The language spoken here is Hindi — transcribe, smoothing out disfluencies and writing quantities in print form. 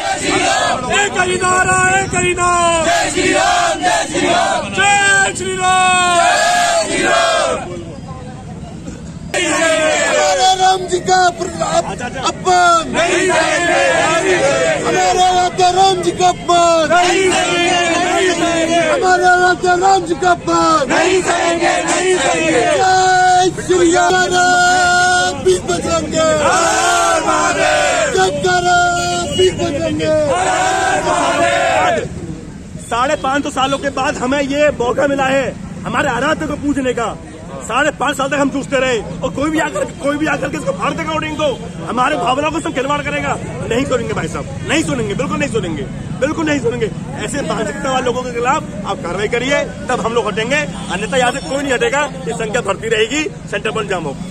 एक ही नारा, एक ही नाम, जय श्री राम, जय श्री राम, जय श्री राम, जय श्री राम। हमारे राम जी का अपमान नहीं सहेंगे, हमारे राजा राम जी का अपमान नहीं सहेंगे, हमारे राजा राम जी का अपमान नहीं सहेंगे, नहीं सहेंगे। जय श्री राम, बीच बजरंगे, जय राम, बीच बजरंगे। 550 सालों के बाद हमें ये मौका मिला है हमारे आराध्य को पूजने का। 5.5 साल तक हम जूझते रहे और कोई भी आकर के इसको फाड़ देगा उड़ेंगे तो हमारे भावनाओं को सब खिलवाड़ करेगा। नहीं सुनेंगे भाई साहब, नहीं सुनेंगे, बिल्कुल नहीं सुनेंगे, बिल्कुल नहीं सुनेंगे। ऐसे मानसिकता वाले लोगों के खिलाफ आप कार्रवाई करिए, तब हम लोग हटेंगे, अन्यथा यहाँ से कोई नहीं हटेगा। ये संख्या बढ़ती रहेगी, सेंटर पर जाम हो।